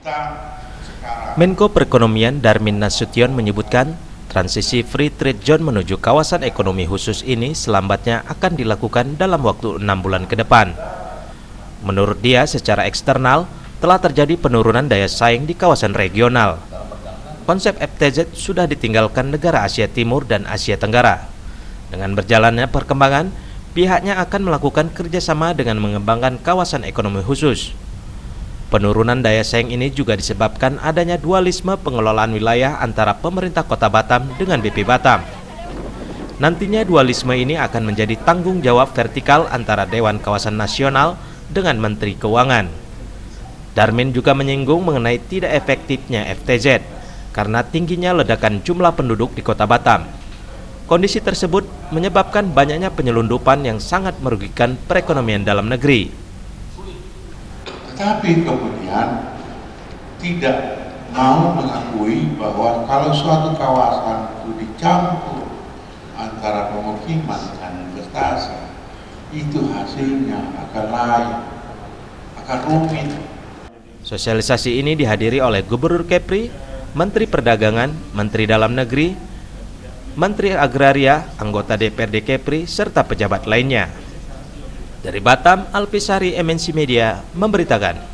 Menko Perekonomian Darmin Nasution menyebutkan, transisi free trade zone menuju kawasan ekonomi khusus ini selambatnya akan dilakukan dalam waktu 6 bulan ke depan. Menurut dia, secara eksternal telah terjadi penurunan daya saing di kawasan regional. Konsep FTZ sudah ditinggalkan negara Asia Timur dan Asia Tenggara. Dengan berjalannya perkembangan, pihaknya akan melakukan kerjasama dengan mengembangkan kawasan ekonomi khusus. Penurunan daya saing ini juga disebabkan adanya dualisme pengelolaan wilayah antara pemerintah Kota Batam dengan BP Batam. Nantinya dualisme ini akan menjadi tanggung jawab vertikal antara Dewan Kawasan Nasional dengan Menteri Keuangan. Darmin juga menyinggung mengenai tidak efektifnya FTZ karena tingginya ledakan jumlah penduduk di Kota Batam. Kondisi tersebut menyebabkan banyaknya penyelundupan yang sangat merugikan perekonomian dalam negeri. Tetapi kemudian tidak mau mengakui bahwa kalau suatu kawasan itu dicampur antara pemukiman dan investasi, itu hasilnya akan lain, akan rumit. Sosialisasi ini dihadiri oleh Gubernur Kepri, Menteri Perdagangan, Menteri Dalam Negeri, Menteri Agraria, anggota DPRD Kepri, serta pejabat lainnya. Dari Batam, Alpisari MNC Media memberitakan.